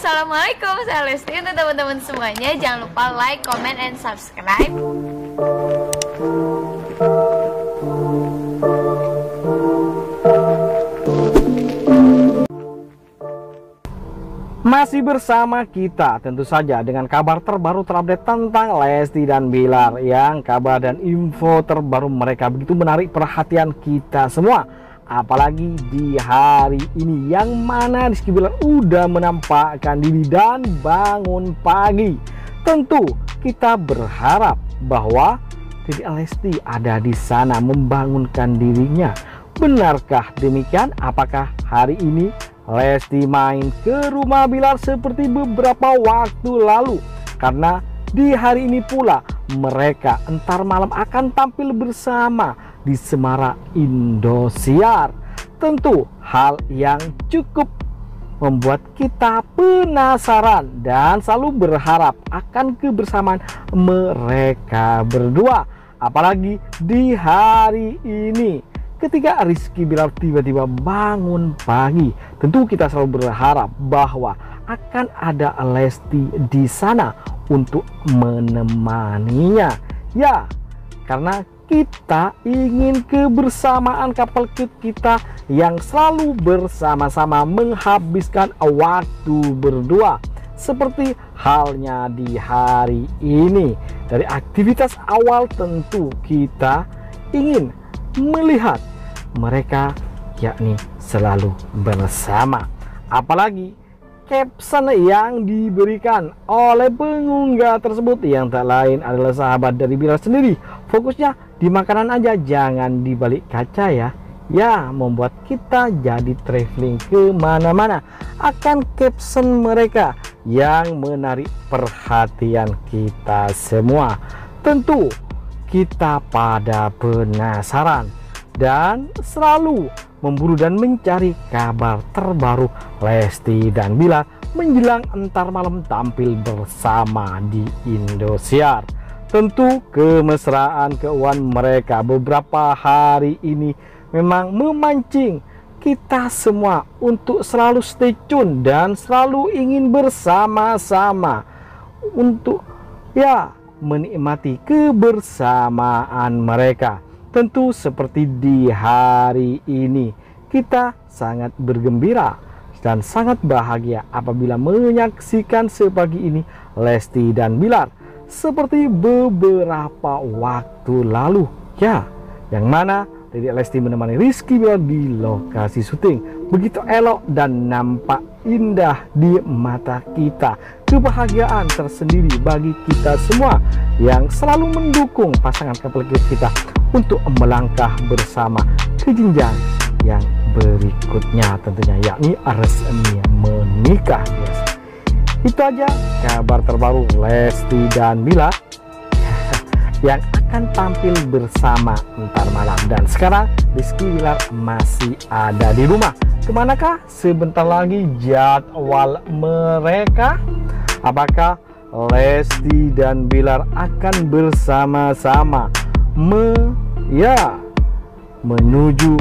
Assalamualaikum, saya Lesti. Untuk teman-teman semuanya, jangan lupa like, comment, and subscribe. Masih bersama kita tentu saja dengan kabar terbaru terupdate tentang Lesti dan Bilar, yang kabar dan info terbaru mereka begitu menarik perhatian kita semua. Apalagi di hari ini yang mana Rizky Bilar udah menampakkan diri dan bangun pagi. Tentu kita berharap bahwa Dedek Lesti ada di sana membangunkan dirinya. Benarkah demikian? Apakah hari ini Lesti main ke rumah Bilar seperti beberapa waktu lalu? Karena di hari ini pula mereka entar malam akan tampil bersama di Semarang Indosiar. Tentu hal yang cukup membuat kita penasaran dan selalu berharap akan kebersamaan mereka berdua. Apalagi di hari ini ketika Rizky Bilar tiba-tiba bangun pagi, tentu kita selalu berharap bahwa akan ada Lesti di sana untuk menemaninya. Ya, karena kita ingin kebersamaan couple cute kita yang selalu bersama-sama menghabiskan waktu berdua. Seperti halnya di hari ini. Dari aktivitas awal tentu kita ingin melihat mereka yakni selalu bersama. Apalagi caption yang diberikan oleh pengunggah tersebut yang tak lain adalah sahabat dari Bilar sendiri. Fokusnya di makanan aja, jangan di balik kaca ya. Ya, membuat kita jadi traveling kemana-mana akan caption mereka yang menarik perhatian kita semua. Tentu kita pada penasaran dan selalu memburu dan mencari kabar terbaru Lesti dan Bilar menjelang entar malam tampil bersama di Indosiar. Tentu kemesraan keuangan mereka beberapa hari ini memang memancing kita semua untuk selalu stay tune dan selalu ingin bersama-sama untuk ya menikmati kebersamaan mereka. Tentu seperti di hari ini kita sangat bergembira dan sangat bahagia apabila menyaksikan sepagi ini Lesti dan Bilar seperti beberapa waktu lalu ya, yang mana Dedek Lesti menemani Rizky Bilar di lokasi syuting begitu elok dan nampak indah di mata kita. Kebahagiaan tersendiri bagi kita semua yang selalu mendukung pasangan couple kita untuk melangkah bersama ke jenjang yang berikutnya tentunya, yakni resmi menikah, guys. Itu aja kabar terbaru Lesti dan Bilar yang akan tampil bersama ntar malam. Dan sekarang Rizky Bilar masih ada di rumah. Kemanakah sebentar lagi jadwal mereka? Apakah Lesti dan Bilar akan bersama-sama menuju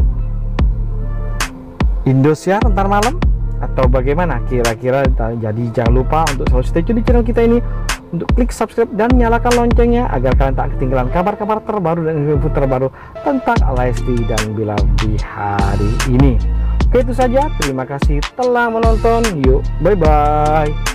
Indosiar ntar malam atau bagaimana kira-kira? Jadi jangan lupa untuk selalu stay tune di channel kita ini, untuk klik subscribe dan nyalakan loncengnya agar kalian tak ketinggalan kabar-kabar terbaru dan info terbaru tentang Lesti dan Bilar di hari ini. Oke, itu saja. Terima kasih telah menonton. Yuk, bye-bye.